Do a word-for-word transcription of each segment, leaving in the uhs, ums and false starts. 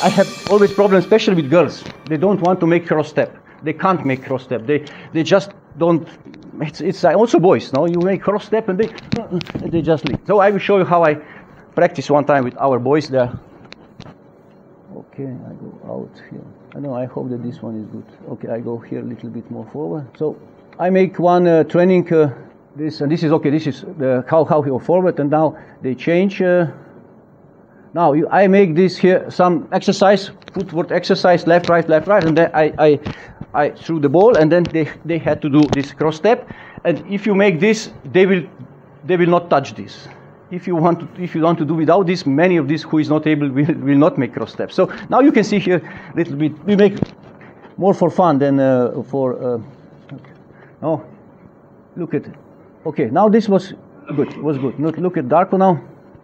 I have always problems, especially with girls. They don't want to make cross step. They can't make cross step. They they just don't. It's, it's also boys. No, you make cross step and they and they just leave. So I will show you how I practice one time with our boys there. Okay, I go out here. I know. I hope that this one is good. Okay, I go here a little bit more forward. So I make one uh, training. Uh, this and this is okay. This is the how how he go forward, and now they change. Uh, Now you, I make this here some exercise, footwork exercise, left, right, left, right, and then I, I, I threw the ball, and then they, they had to do this cross step. And if you make this, they will, they will not touch this. If you want to, if you want to do without this, many of these who is not able will, will not make cross steps. So now you can see here a little bit. We make more for fun than uh, for. Uh, okay. Oh, look at it. Okay, now this was good. Was good. Look, look at Darko now.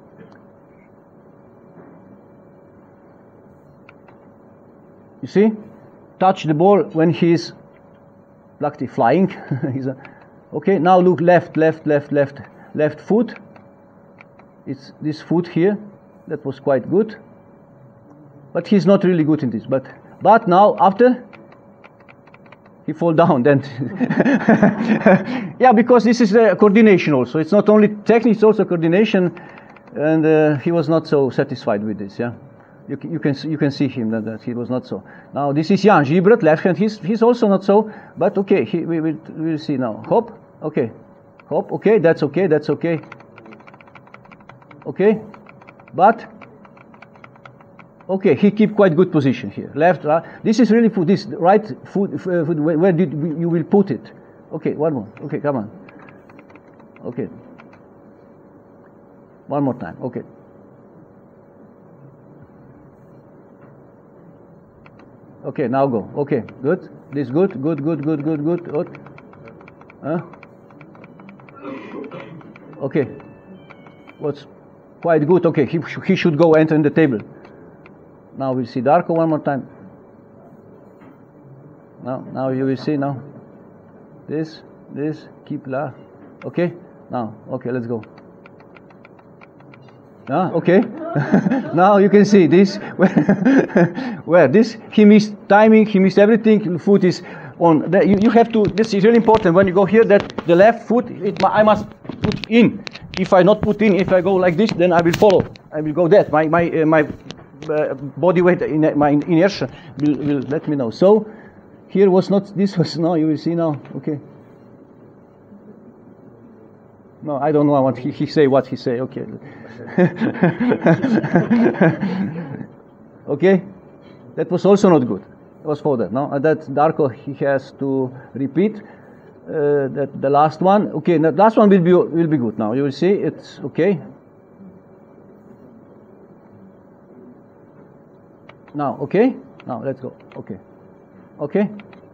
You see, touch the ball when he's like flying. He's a, okay, now look left, left, left, left, left foot. It's this foot here. That was quite good, but he's not really good in this. But but now after he fall down, then yeah, because this is uh, coordination also. It's not only technique, it's also coordination, and uh, he was not so satisfied with this. Yeah. You can, you can you can see him that, that he was not so. Now this is Jan Žibrat, left hand. He's he's also not so, but okay. He, we will we will see now. Hop, okay, hop, okay. That's okay. That's okay. Okay, but okay. He keep quite good position here. Left, right. This is really foot. This right foot. Uh, foot where, where did we, you will put it? Okay, one more. Okay, come on. Okay, one more time. Okay. Okay, now go. Okay, good. This good, good, good, good, good, good. Good. Huh? Okay. What's quite good. Okay, he he should go enter in the table. Now we'll see Darko one more time. Now, now you will see now. This, this, keep la. Okay. Now, okay, let's go. Ah, okay. Now you can see this. Where this he missed timing, he missed everything. The foot is on. The, you, you have to. This is really important when you go here. That the left foot, it, I must put in. If I not put in, if I go like this, then I will follow. I will go that. My my uh, my uh, body weight, in, my inertia will, will let me know. So here was not. This was no. You will see now. Okay. No, I don't know what he, he say. What he say? Okay. Okay, that was also not good. It was for that. No, and that Darko he has to repeat uh, that the last one. Okay, the last one will be will be good. Now you will see it's okay. Now, okay. Now let's go. Okay, okay.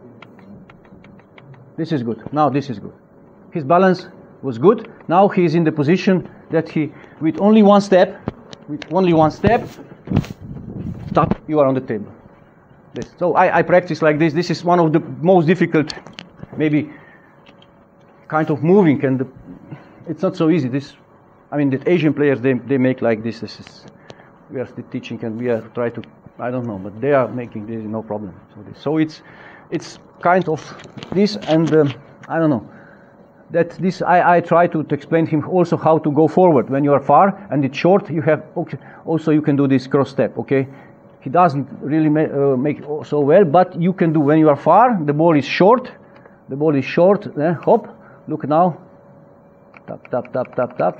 This is good. Now this is good. His balance was good. Now he is in the position that he, with only one step, with only one step, stop, you are on the table. This. So I, I practice like this. This is one of the most difficult, maybe, kind of moving, and the, it's not so easy. This, I mean, the Asian players, they they make like this. This is, we are still teaching, and we are trying to, I don't know, but they are making this no problem. So, this, so it's, it's kind of this, and um, I don't know. That this I, I try to, to explain him also how to go forward when you are far and it's short. You have okay, also you can do this cross step. Okay, he doesn't really ma uh, make so well, but you can do when you are far. The ball is short. The ball is short. Eh? Hop. Look now. Tap tap tap tap tap.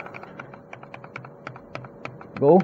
Go.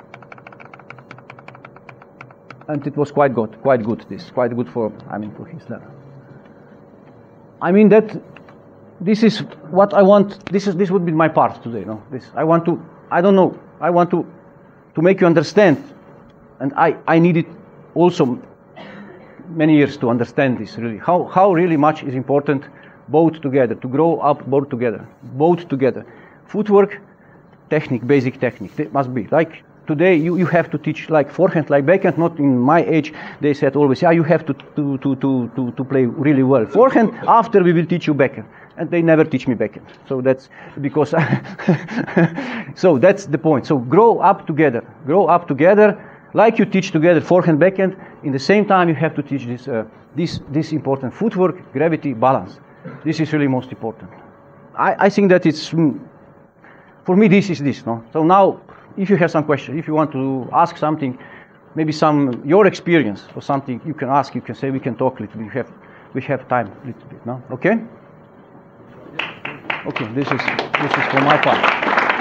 And it was quite good. Quite good. This quite good for I mean for his level. I mean that. This is what I want. This is this would be my part today. No, this I want to. I don't know. I want to to make you understand, and I I needed also many years to understand this really. How how really much is important both together to grow up both together, both together. Footwork, technique, basic technique. It must be like today. You you have to teach like forehand, like backhand. Not in my age. They said always, yeah, you have to to to to to, to play really well forehand. After we will teach you backhand. And they never teach me backhand. So that's because I so that's the point. So grow up together. Grow up together. Like you teach together forehand, backhand, in the same time you have to teach this, uh, this, this important footwork, gravity, balance. This is really most important. I, I think that it's, mm, for me this is this, no? So now, if you have some questions, if you want to ask something, maybe some, your experience or something, you can ask, you can say, we can talk a little bit, we have, we have time a little bit, no? Okay? Okay, this is, this is for my part.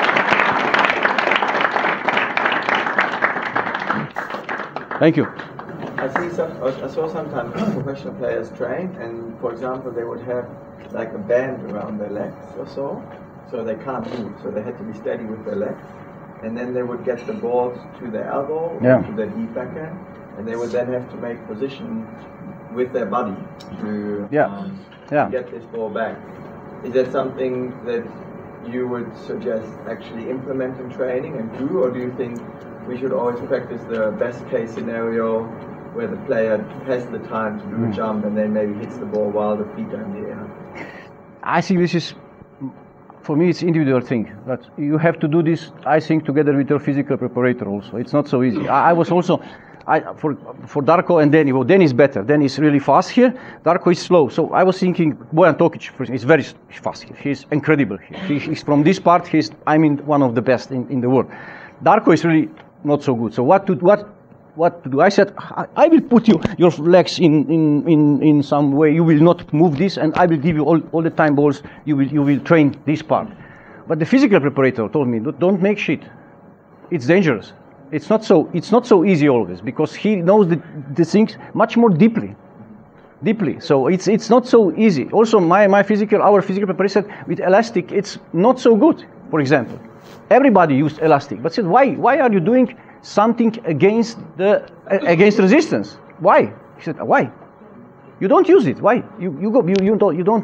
Thank you. I see some, I saw sometimes professional players train, and for example, they would have like a band around their legs or so, so they can't move, so they had to be steady with their legs, and then they would get the ball to their elbow, yeah. to their deep backhand, and they would then have to make position with their body to, yeah. Um, yeah. to get this ball back. Is that something that you would suggest actually implement in training and do, or do you think we should always practice the best case scenario where the player has the time to do mm. a jump and then maybe hits the ball while the feet are in the air? I think this is, for me, it's individual thing. But you have to do this, I think, together with your physical preparator also. It's not so easy. I, I was also, I, for for Darko and Danny, well, Danny is better. Danny is really fast here. Darko is slow. So I was thinking, Bojan Tokic, for instance, is very fast here. He's incredible here. He, he's from this part, he's, I mean, one of the best in, in the world. Darko is really not so good. So what to what what to do? I said, I, I will put you your legs in, in, in, in some way. You will not move this, and I will give you all, all the time balls. You will you will train this part. But the physical preparator told me, don't make shit. It's dangerous. It's not so it's not so easy always, because he knows the, the things much more deeply. Deeply. So it's it's not so easy. Also my, my physical our physical preparator said with elastic it's not so good, for example. Everybody used elastic, but said, why? Why are you doing something against the uh, against resistance? Why? He said, why? You don't use it. Why? You you go you, you don't you don't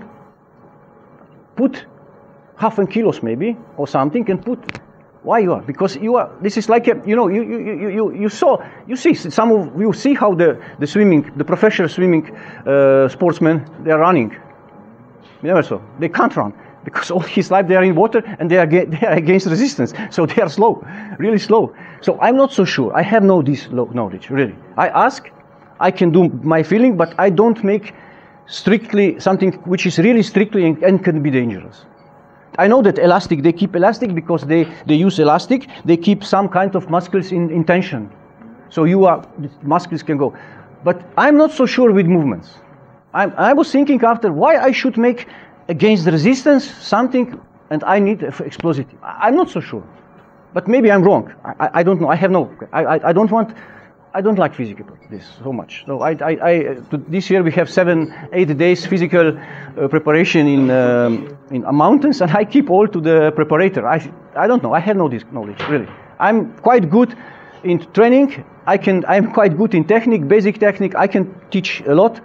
put half a kilos maybe or something and put. Why you are? Because you are. This is like a, you know you you you you you saw you see some of you see how the the swimming the professional swimming uh, sportsmen they are running. You never saw. They can't run. Because all his life they are in water and they are, they are against resistance. So they are slow, really slow. So I'm not so sure. I have no this knowledge, really. I ask, I can do my feeling, but I don't make strictly something which is really strictly and, and can be dangerous. I know that elastic, they keep elastic because they, they use elastic. They keep some kind of muscles in, in tension. So you are, the muscles can go. But I'm not so sure with movements. I'm, I was thinking after why I should make against the resistance something, and I need explosive. I'm not so sure, but maybe I'm wrong. I, I don't know. I have no. I, I, I don't want. I don't like physical this so much. So I, I, I this year we have seven, eight days physical uh, preparation in um, in mountains, and I keep all to the preparator. I I don't know. I have no this knowledge really. I'm quite good in training. I can. I'm quite good in technique, basic technique. I can teach a lot.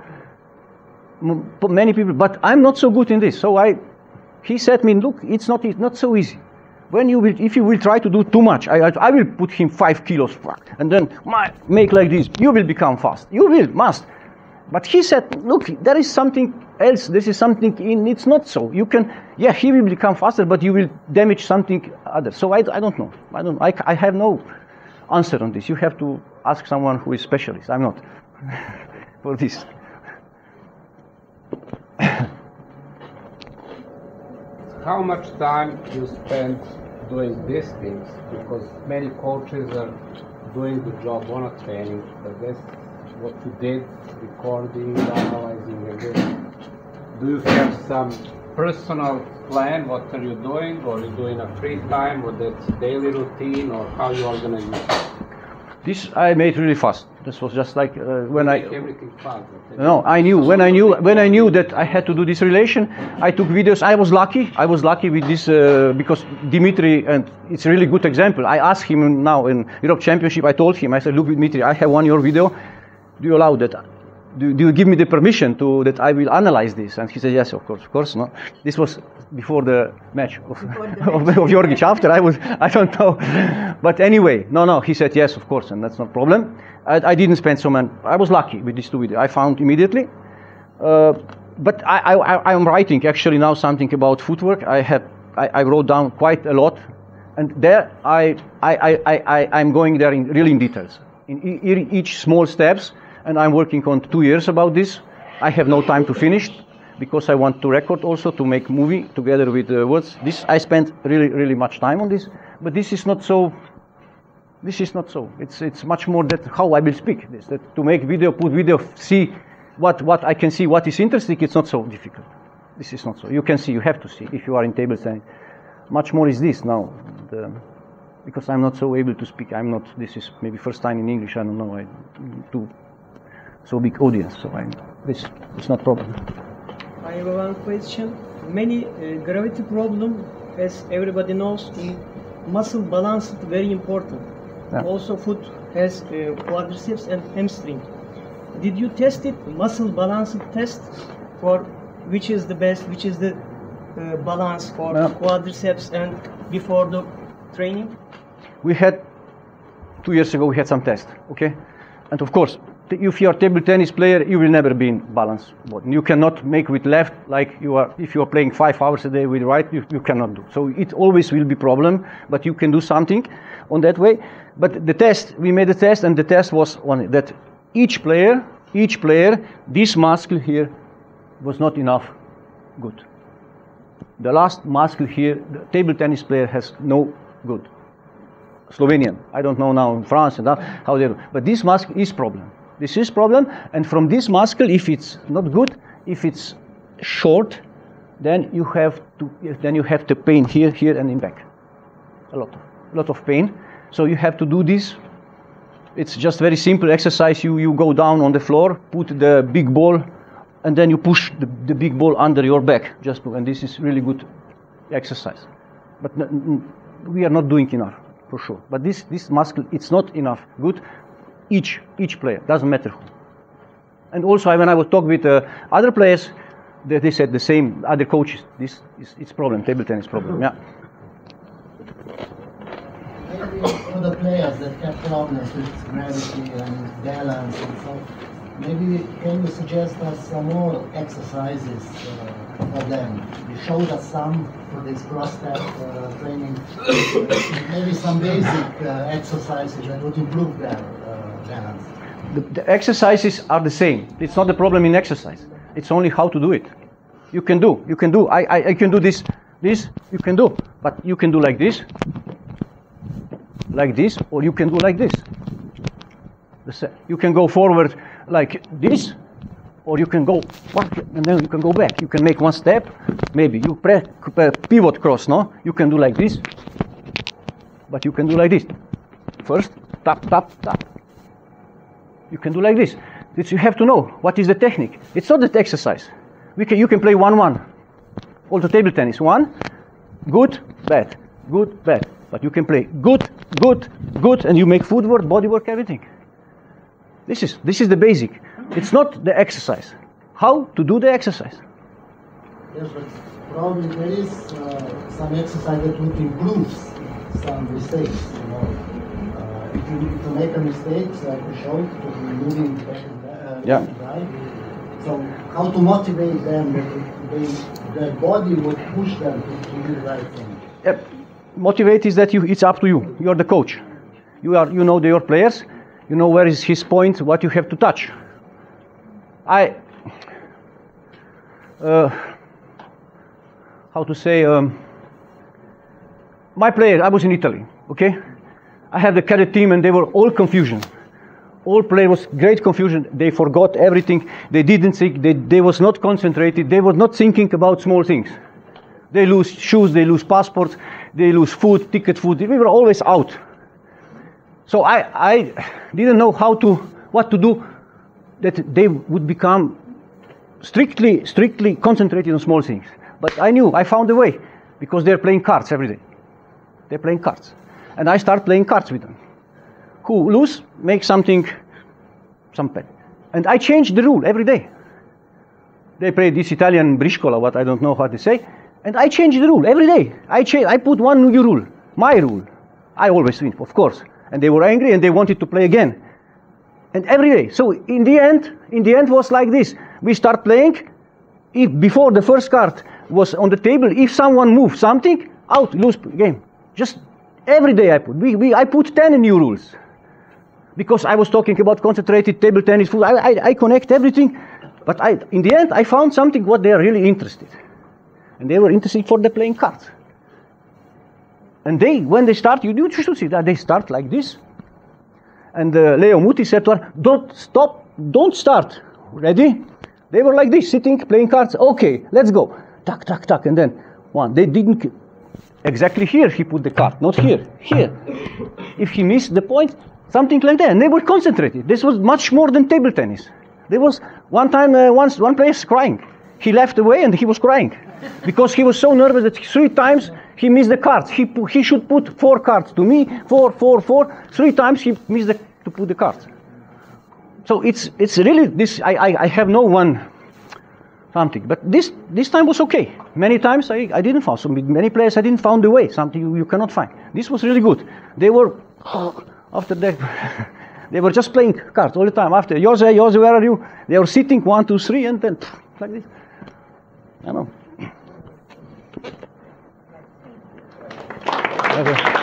Many people, but I'm not so good in this. So I, he said me, look, it's not it's not so easy. When you will, if you will try to do too much, I, I will put him five kilos, and then make like this. You will become fast. You will, must. But he said, look, there is something else. This is something in. It's not so. You can, yeah, he will become faster, but you will damage something other. So I, I don't know. I don't. I, I have no answer on this. You have to ask someone who is specialist. I'm not for this. How much time you spend doing these things? Because many coaches are doing the job on a training, but that's what you did, recording, analyzing, and this. Do you have some personal plan? What are you doing? Or are you doing a free time, or that's daily routine, or how you organize it? This I made really fast. This was just like uh, when I. Everything fast. No, I knew when I knew when I knew that I had to do this relation. I took videos. I was lucky. I was lucky with this uh, because Dimitri, and it's a really good example. I asked him now in Europe Championship. I told him. I said, look, Dimitri, I have one your video. Do you allow that? Do, do you give me the permission to that I will analyze this? And he said, yes, of course, of course. No, this was before the match of, the of, of Jorgic. After I was, I don't know. But anyway, no, no. He said yes, of course, and that's not a problem. I, I didn't spend so much. I was lucky with these two videos. I found immediately. Uh, but I, I, I am writing actually now something about footwork. I had, I, I wrote down quite a lot, and there I, I, I, I, I'm going there in really in details. in e each small steps, and I'm working on two years about this. I have no time to finish because I want to record also, to make movie together with the words. This, I spent really, really much time on this, but this is not so, this is not so. It's, it's much more that how I will speak this, that to make video, put video, see what, what I can see, what is interesting, it's not so difficult. This is not so. You can see, you have to see if you are in table tennis. Much more is this now, the, because I'm not so able to speak. I'm not, this is maybe first time in English, I don't know, I do so big audience, so I, this is not problem. I have one question. Many uh, gravity problem, as everybody knows, in muscle balance is very important. Yeah. Also foot has uh, quadriceps and hamstring. Did you test it, muscle balance test, for which is the best, which is the uh, balance for yeah. quadriceps and before the training? We had, two years ago we had some tests, okay? And of course, if you are a table tennis player, you will never be in balance. You cannot make with left like you are, if you are playing five hours a day with right, you, you cannot do. So it always will be problem, but you can do something on that way. But the test, we made a test, and the test was on that each player, each player, this muscle here was not enough good. The last muscle here, the table tennis player has no good. Slovenian, I don't know now in France and how they do, but this muscle is problem. This is problem, and from this muscle, if it's not good, if it's short, then you have to then you have the pain here, here, and in back. A lot of a lot of pain. So you have to do this. It's just very simple exercise. You you go down on the floor, put the big ball, and then you push the, the big ball under your back. Just and this is really good exercise. But we are not doing enough for sure. But this this muscle, it's not enough good. Each each player, doesn't matter who. And also when I was talking with uh, other players, they, they said the same, other coaches, this is it's problem, table tennis problem, yeah. Maybe for the players that have problems with gravity and balance and so, maybe can you suggest us some more exercises uh, for them? You showed us some for this cross-step uh, training, maybe some basic uh, exercises that would improve their balance. The, the exercises are the same. It's not the problem in exercise. It's only how to do it. You can do. You can do. I, I, I can do this. This you can do. But you can do like this, like this, or you can do like this. You can go forward like this, or you can go and then you can go back. You can make one step. Maybe you press pivot cross. No, you can do like this, but you can do like this. First, tap, tap, tap. You can do like this. It's, you have to know what is the technique. It's not that exercise. We can, you can play one one. Also table tennis. One, good, bad, good, bad. But you can play good, good, good, and you make footwork, bodywork, everything. This is this is the basic. It's not the exercise. How to do the exercise? Yes, but probably there is uh, some exercise that would improve some mistakes. You know. If you, if you make a mistake, so I can show it, because you're moving back and uh, yeah. right. So how to motivate them that they, their body would push them to, to do the right thing? Yep. Motivate is that you, it's up to you. You are the coach. You are, you know the, your players. You know where is his point, what you have to touch. I, uh, how to say, um, my player, I was in Italy, okay? I had the cadet team and they were all confusion. All players was great confusion. They forgot everything. They didn't think, they, they was not concentrated. They were not thinking about small things. They lose shoes, they lose passports, they lose food, ticket food. We were always out. So I, I didn't know how to, what to do that they would become strictly, strictly concentrated on small things. But I knew, I found a way, because they're playing cards every day. They're playing cards. And I start playing cards with them. Who lose, make something, some pen. And I change the rule every day. They play this Italian briscola, what I don't know how to say, and I change the rule every day. I change, I put one new rule, my rule. I always win, of course. And they were angry and they wanted to play again. And every day. So in the end, in the end was like this. We start playing. If before the first card was on the table, if someone moved something, out, lose game. Just every day I put. We, we, I put ten new rules. because I was talking about concentrated table tennis, food. I, I, I connect everything, but I, in the end, I found something what they are really interested. And they were interested for the playing cards. And they, when they start, you, you should see that they start like this. And uh, Leo Muti said to her, don't stop, don't start. Ready? They were like this, sitting, playing cards. Okay, let's go. Tuck, tuck, tuck, and then one. They didn't, exactly here he put the card, not here, here. If he missed the point, something like that. And they were concentrated. This was much more than table tennis. There was one time, uh, once, one player crying. He left away and he was crying because he was so nervous that three times he missed the cards. He, he should put four cards to me, four, four, four. Three times he missed the, to put the cards. So it's, it's really this, I, I, I have no one something, but this, this time was okay. Many times I, I didn't find, so many players I didn't find the way, something you, you cannot find. This was really good. They were, after that, they were just playing cards all the time. After, Joze, Joze, where are you? They were sitting, one, two, three, and then like this. I don't know. Okay.